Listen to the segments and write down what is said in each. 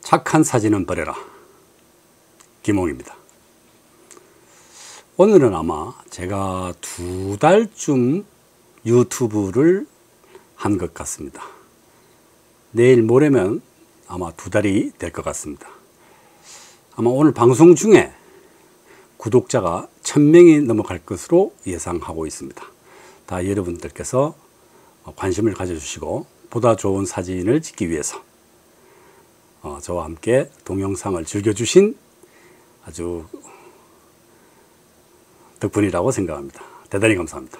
착한 사진은 버려라. 김홍입니다. 오늘은 아마 제가 2달쯤 유튜브를 한 것 같습니다. 내일 모레면 아마 2달이 될 것 같습니다. 아마 오늘 방송 중에 구독자가 1000명이 넘어갈 것으로 예상하고 있습니다. 다 여러분들께서 관심을 가져주시고 보다 좋은 사진을 찍기 위해서 저와 함께 동영상을 즐겨주신 아주 덕분이라고 생각합니다. 대단히 감사합니다.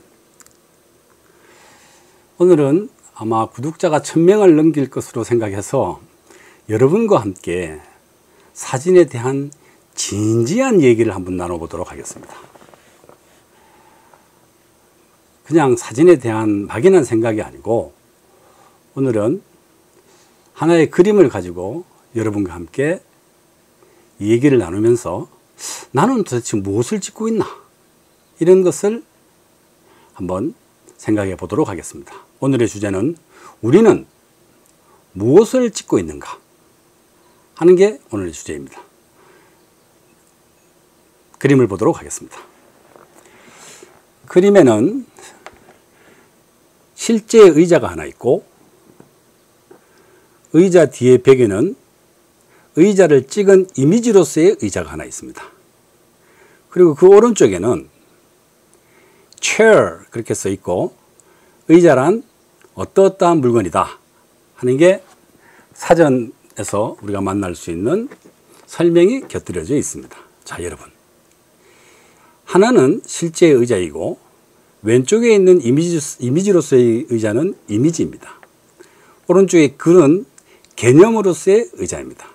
오늘은 아마 구독자가 1000명을 넘길 것으로 생각해서 여러분과 함께 사진에 대한 진지한 얘기를 한번 나눠보도록 하겠습니다. 그냥 사진에 대한 막연한 생각이 아니고 오늘은 하나의 그림을 가지고 여러분과 함께 얘기를 나누면서 나는 도대체 무엇을 찍고 있나? 이런 것을 한번 생각해 보도록 하겠습니다. 오늘의 주제는 우리는 무엇을 찍고 있는가? 하는 게 오늘의 주제입니다. 그림을 보도록 하겠습니다. 그림에는 실제 의자가 하나 있고 의자 뒤에 벽에는 의자를 찍은 이미지로서의 의자가 하나 있습니다. 그리고 그 오른쪽에는 chair 그렇게 써 있고 의자란 어떠어떠한 물건이다 하는 게 사전에서 우리가 만날 수 있는 설명이 곁들여져 있습니다. 자, 여러분, 하나는 실제 의자이고 왼쪽에 있는 이미지로서의 의자는 이미지입니다. 오른쪽에 글은 개념으로서의 의자입니다.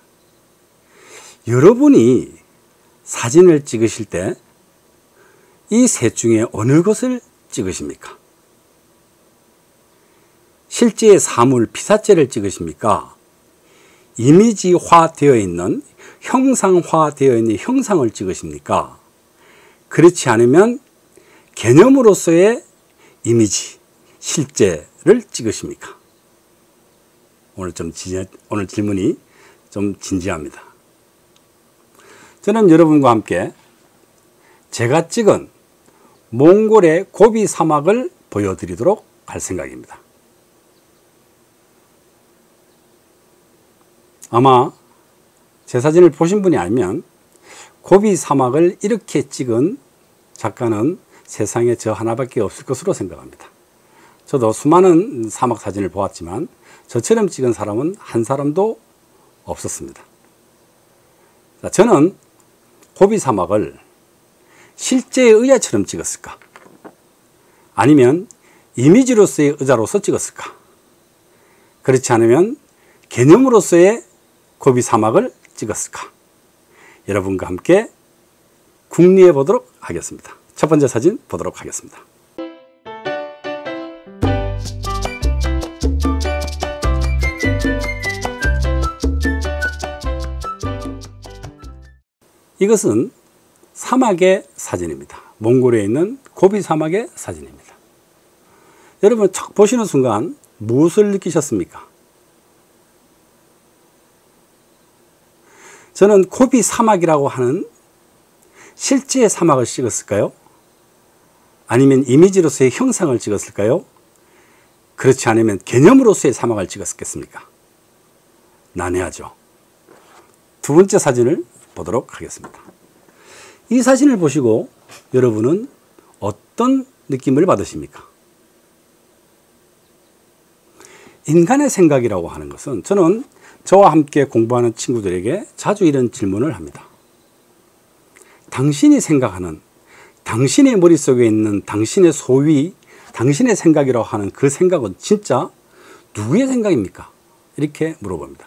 여러분이 사진을 찍으실 때 이 셋 중에 어느 것을 찍으십니까? 실제의 사물, 피사체를 찍으십니까? 이미지화 되어 있는, 형상화 되어 있는 형상을 찍으십니까? 그렇지 않으면 개념으로서의 이미지, 실제를 찍으십니까? 오늘 질문이 좀 진지합니다. 저는 여러분과 함께 제가 찍은 몽골의 고비 사막을 보여드리도록 할 생각입니다. 아마 제 사진을 보신 분이 아니면 고비 사막을 이렇게 찍은 작가는 세상에 저 하나밖에 없을 것으로 생각합니다. 저도 수많은 사막 사진을 보았지만 저처럼 찍은 사람은 한 사람도 없었습니다. 자, 저는 고비 사막을 실제의 의자처럼 찍었을까? 아니면 이미지로서의 의자로서 찍었을까? 그렇지 않으면 개념으로서의 고비 사막을 찍었을까? 여러분과 함께 궁리해 보도록 하겠습니다. 첫 번째 사진 보도록 하겠습니다. 이것은 사막의 사진입니다. 몽골에 있는 고비 사막의 사진입니다. 여러분 딱 보시는 순간 무엇을 느끼셨습니까? 저는 고비 사막이라고 하는 실제의 사막을 찍었을까요? 아니면 이미지로서의 형상을 찍었을까요? 그렇지 않으면 개념으로서의 사막을 찍었겠습니까? 난해하죠. 두 번째 사진을 보도록 하겠습니다. 이 사진을 보시고 여러분은 어떤 느낌을 받으십니까? 인간의 생각이라고 하는 것은 저는 저와 함께 공부하는 친구들에게 자주 이런 질문을 합니다. 당신이 생각하는, 당신의 머릿속에 있는 당신의 소위, 당신의 생각이라고 하는 그 생각은 진짜 누구의 생각입니까? 이렇게 물어봅니다.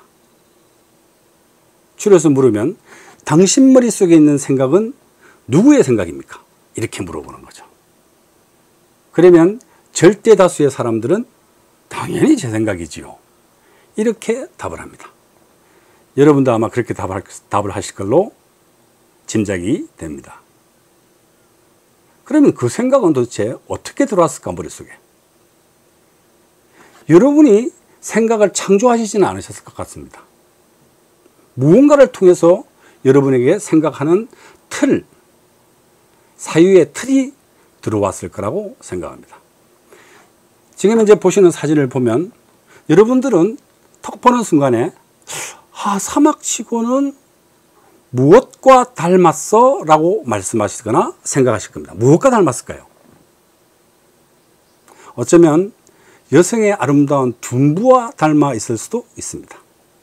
줄여서 물으면 당신 머릿속에 있는 생각은 누구의 생각입니까? 이렇게 물어보는 거죠. 그러면 절대 다수의 사람들은 당연히 제 생각이지요. 이렇게 답을 합니다. 여러분도 아마 그렇게 답을 하실 걸로 짐작이 됩니다. 그러면 그 생각은 도대체 어떻게 들어왔을까, 머릿속에? 여러분이 생각을 창조하시지는 않으셨을 것 같습니다. 무언가를 통해서 여러분에게 생각하는 틀, 사유의 틀이 들어왔을 거라고 생각합니다. 지금 현재 보시는 사진을 보면 여러분들은 턱 보는 순간에 사막치고는 무엇과 닮았어? 라고 말씀하시거나 생각하실 겁니다. 무엇과 닮았을까요? 어쩌면 여성의 아름다운 둔부와 닮아 있을 수도 있습니다.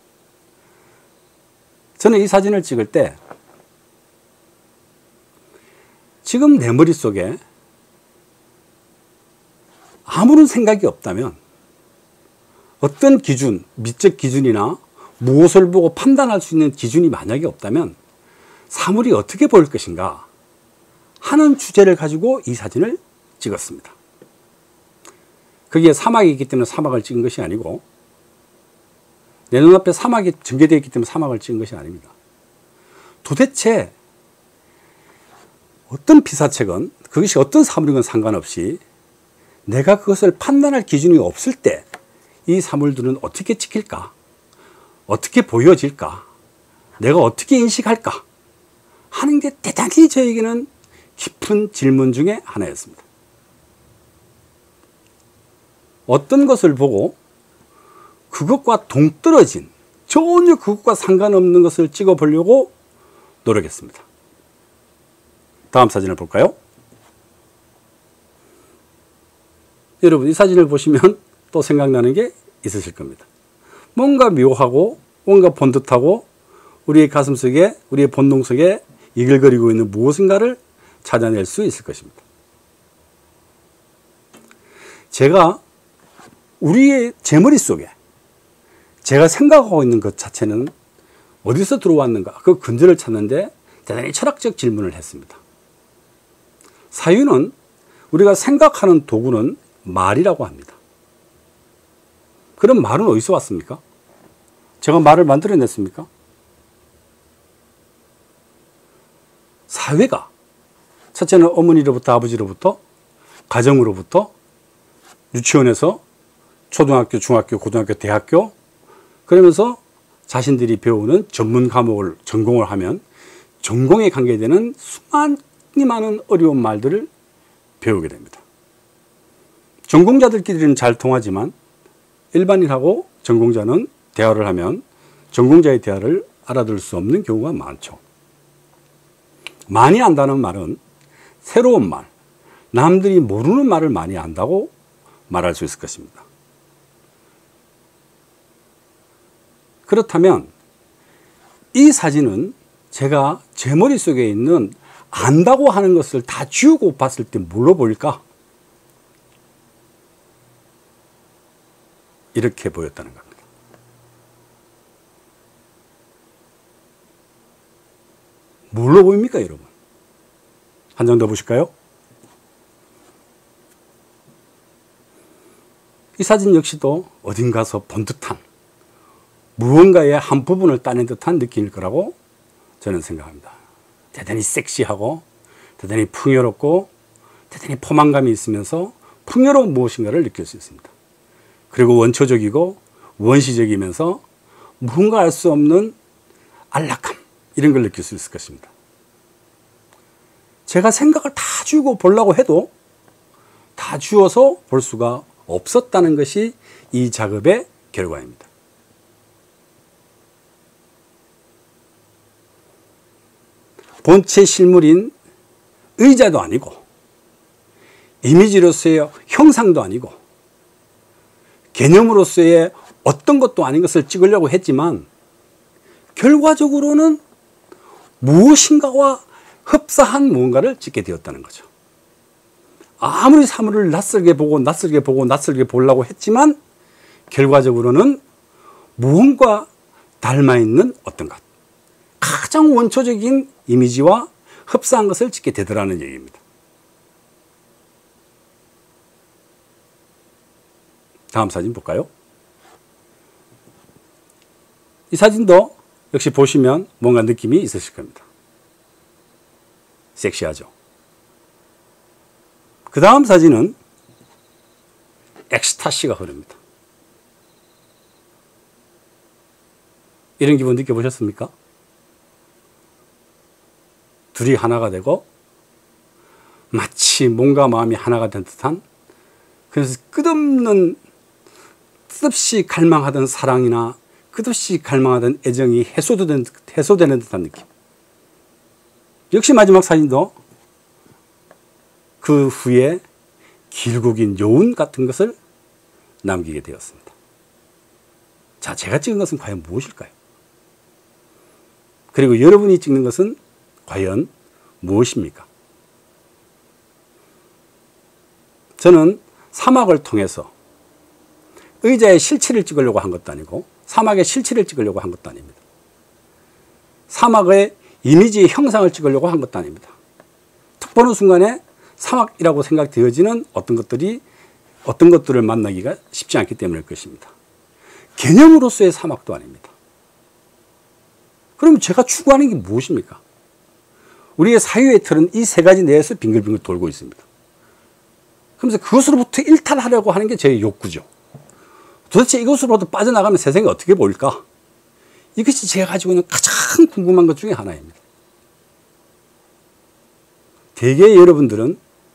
저는 이 사진을 찍을 때 지금 내 머릿속에 아무런 생각이 없다면 어떤 기준, 미적 기준이나 무엇을 보고 판단할 수 있는 기준이 만약에 없다면 사물이 어떻게 보일 것인가 하는 주제를 가지고 이 사진을 찍었습니다. 거기에 사막이 있기 때문에 사막을 찍은 것이 아니고 내 눈앞에 사막이 전개되어 있기 때문에 사막을 찍은 것이 아닙니다. 도대체 어떤 피사체건 그것이 어떤 사물이건 상관없이 내가 그것을 판단할 기준이 없을 때 이 사물들은 어떻게 찍힐까? 어떻게 보여질까? 내가 어떻게 인식할까? 하는 게 대단히 저에게는 깊은 질문 중에 하나였습니다. 어떤 것을 보고 그것과 동떨어진 전혀 그것과 상관없는 것을 찍어 보려고 노력했습니다. 다음 사진을 볼까요? 여러분 이 사진을 보시면 또 생각나는 게 있으실 겁니다. 뭔가 묘하고 뭔가 본듯하고 우리의 가슴 속에 우리의 본능 속에 이글거리고 있는 무엇인가를 찾아낼 수 있을 것입니다. 제가 제 머릿속에 제가 생각하고 있는 것 자체는 어디서 들어왔는가 그 근저를 찾는데 대단히 철학적 질문을 했습니다. 사유는 우리가 생각하는 도구는 말이라고 합니다. 그럼 말은 어디서 왔습니까? 제가 말을 만들어냈습니까? 사회가 첫째는 어머니로부터 아버지로부터 가정으로부터 유치원에서 초등학교, 중학교, 고등학교, 대학교 그러면서 자신들이 배우는 전문 과목을 전공을 하면 전공에 관계되는 수많이 많은 어려운 말들을 배우게 됩니다. 전공자들끼리는 잘 통하지만 일반인하고 전공자는 대화를 하면 전공자의 대화를 알아들을 수 없는 경우가 많죠. 많이 안다는 말은 새로운 말, 남들이 모르는 말을 많이 안다고 말할 수 있을 것입니다. 그렇다면 이 사진은 제가 제 머릿속에 있는 안다고 하는 것을 다 지우고 봤을 때 뭘로 보일까? 이렇게 보였다는 겁니다. 뭘로 보입니까, 여러분? 한 장 더 보실까요? 이 사진 역시도 어딘가서 본 듯한 무언가의 한 부분을 따낸 듯한 느낌일 거라고 저는 생각합니다. 대단히 섹시하고 대단히 풍요롭고 대단히 포만감이 있으면서 풍요로운 무엇인가를 느낄 수 있습니다. 그리고 원초적이고 원시적이면서 무언가 알 수 없는 안락함 이런 걸 느낄 수 있을 것입니다. 제가 생각을 다 지우고 보려고 해도 다 지워서 볼 수가 없었다는 것이 이 작업의 결과입니다. 본체 실물인 의자도 아니고 이미지로서의 형상도 아니고 개념으로서의 어떤 것도 아닌 것을 찍으려고 했지만 결과적으로는 무엇인가와 흡사한 무언가를 찍게 되었다는 거죠. 아무리 사물을 낯설게 보고 낯설게 보고 낯설게 보려고 했지만 결과적으로는 무언가 닮아있는 어떤 것, 가장 원초적인 이미지와 흡사한 것을 찍게 되더라는 얘기입니다. 다음 사진 볼까요? 이 사진도 역시 보시면 뭔가 느낌이 있으실 겁니다. 섹시하죠. 그 다음 사진은 엑스타시가 흐릅니다. 이런 기분 느껴보셨습니까? 둘이 하나가 되고 마치 몸과 마음이 하나가 된 듯한, 그래서 끝없이 갈망하던 사랑이나 끝없이 갈망하던 애정이 해소되는 듯한 느낌. 역시 마지막 사진도 그 후에 길고 긴 여운 같은 것을 남기게 되었습니다. 자, 제가 찍은 것은 과연 무엇일까요? 그리고 여러분이 찍는 것은 과연 무엇입니까? 저는 사막을 통해서 의자의 실체를 찍으려고 한 것도 아니고 사막의 실체를 찍으려고 한 것도 아닙니다. 사막의 이미지의 형상을 찍으려고 한 것도 아닙니다. 딱 보는 순간에 사막이라고 생각되어지는 어떤 것들을 만나기가 쉽지 않기 때문일 것입니다. 개념으로서의 사막도 아닙니다. 그럼 제가 추구하는 게 무엇입니까? 우리의 사유의 틀은 이 세 가지 내에서 빙글빙글 돌고 있습니다. 그러면서 그것으로부터 일탈하려고 하는 게 제 욕구죠. 도대체 이것으로부터 빠져나가면 세상이 어떻게 보일까? 이것이 제가 가지고 있는 가장 궁금한 것 중에 하나입니다. 대개 여러분들은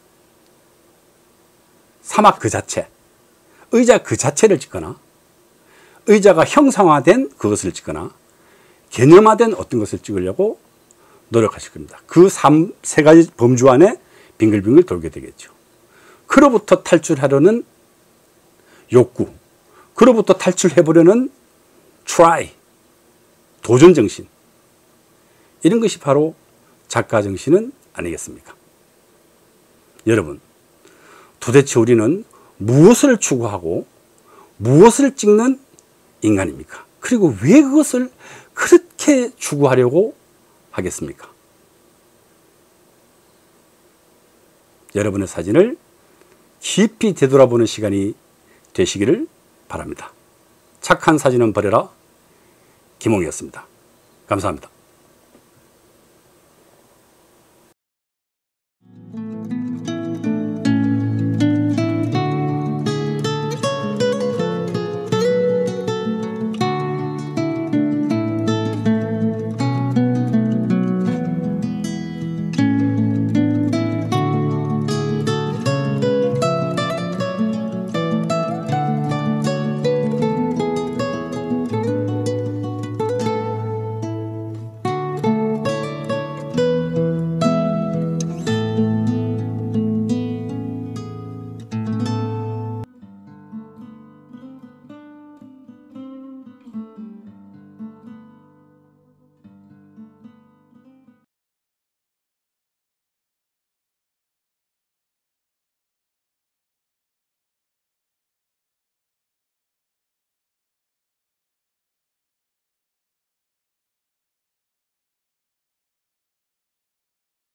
사막 그 자체, 의자 그 자체를 찍거나 의자가 형상화된 그것을 찍거나 개념화된 어떤 것을 찍으려고 노력하실 겁니다. 그 세 가지 범주 안에 빙글빙글 돌게 되겠죠. 그로부터 탈출하려는 욕구, 그로부터 탈출해보려는 try, 도전정신, 이런 것이 바로 작가정신은 아니겠습니까? 여러분, 도대체 우리는 무엇을 추구하고 무엇을 찍는 인간입니까? 그리고 왜 그것을 그렇게 추구하려고 하겠습니까? 여러분의 사진을 깊이 되돌아보는 시간이 되시기를 바랍니다. 착한 사진은 버려라. 김홍이었습니다. 감사합니다.